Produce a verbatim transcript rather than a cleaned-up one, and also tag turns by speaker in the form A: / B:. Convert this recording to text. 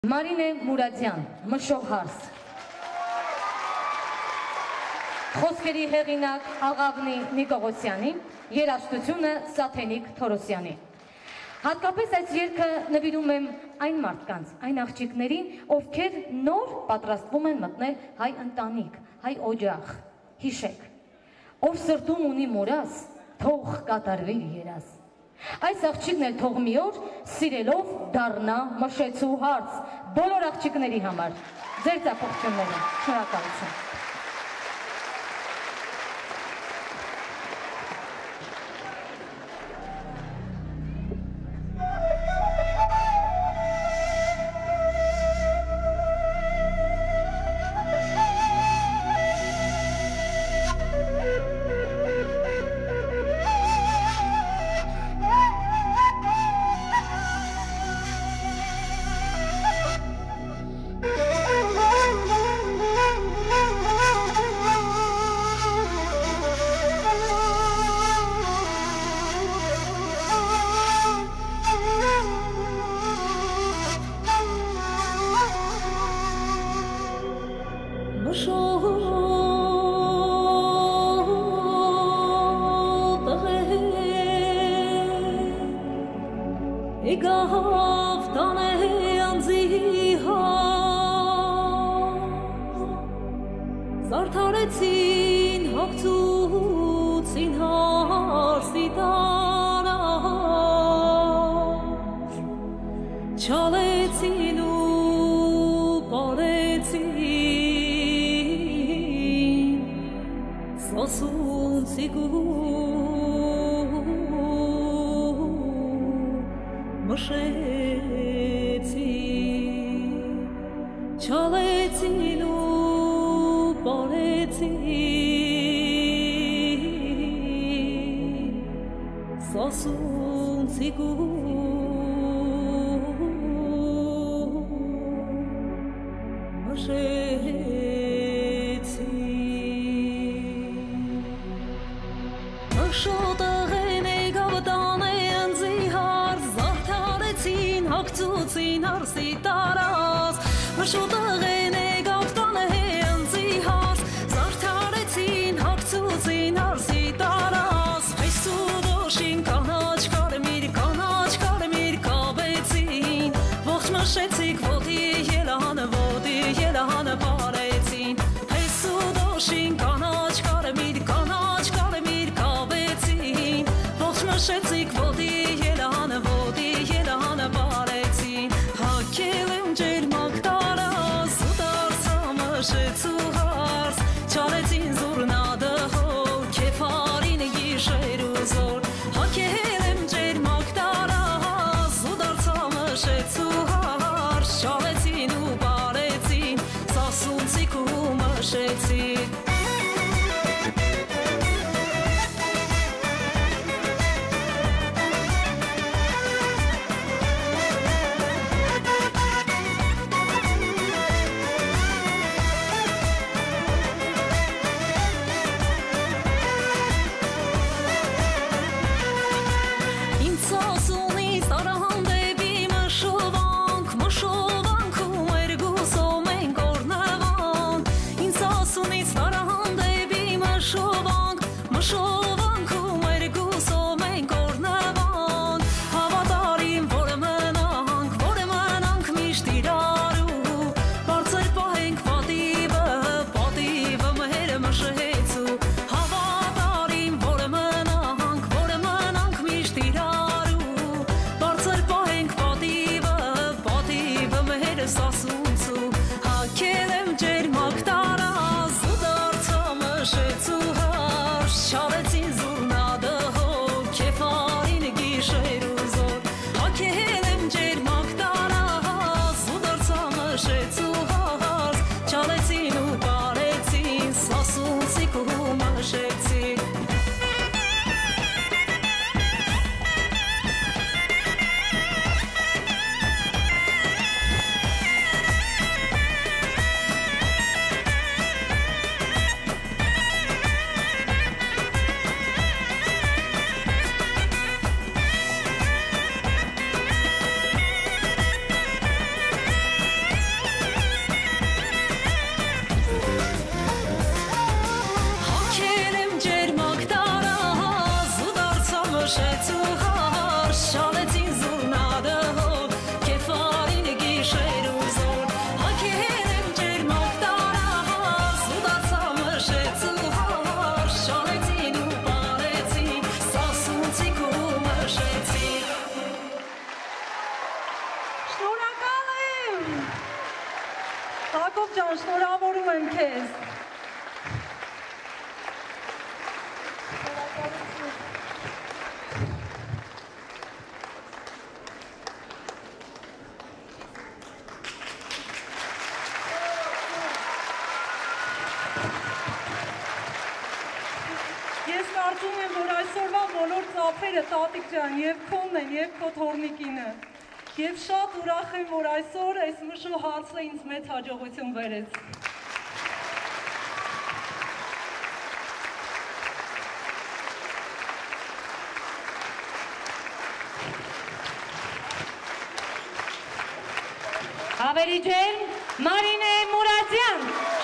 A: Մարինե Մուրադյան, մշող հարս։ Խոսքերի հեղինակ Աղավնի Նիկողոսյանի, երաժշտությունը Սաթենիկ Թորոսյանի։ Հատկապես այս երգը նվիրում եմ այն մարդկանց, այն աղջիկներին, ովքեր նոր պատրաստվում են մտնել հայ ընտանիք, հայ օջախ, հիշեք, ով սրտում ունի մորաս, թող կատարվի երաս։ Այս աղջիկն էլ թող մի օր սիրելով դառնա մշեցու հարց բոլոր աղջիկների համար։ Ձեր ծափողջունները, շնորհակալություն։
B: Զարդարեցին, հագցուցին հարսի տարար, չալեցին ու պարեցին, սասուն ծիգու մշեցին, չալեցին ու Սասուն ծիգու մշեցին Մշոտեղեն էգավ տանը ընձի հարս Զարդարեցին, հագցուցին հարսի տարած Մշոտեղեն էգավ տանը ընձի հարս Զարդարեցին, հագցուցին հարսի տարած Կանաչ կարմիր, կանաչ կարմիր կապեցին Ողջ մշեցիք ոտի ելանը, ոտի ելանը պարեցին Հեսու դոշին կանաչ կարմիր, կանաչ կարմիր կապեցին Ողջ մշեցիք ոտի ելանը, ոտի ելանը պարեցին Հակել եմ ջերմակ տարած, ու դարձա մշեցու հարս Չարեցին զուրնադը հոր, կեփարին գիշեր ու զոր Հակել եմ ջերմակ տարած, ու դարձա մշեցու հարս Շալեցին ու պարեցին, սասուն ծիգու մշեցին
C: Հակոբ ջան, շնորհավորում եմ քեզ։ Ես կարծում եմ, որ այսօրվա բոլոր ծափերը տատիկ ջան եւ քոնն են եւ քո թորնիկինը։ Եվ շատ ուրախ եմ, որ այսօր այս մշու հարցը ինձ մեծ հաջողություն բերեց։
A: Ավելի ջերմ Մարինե Մուրադյան։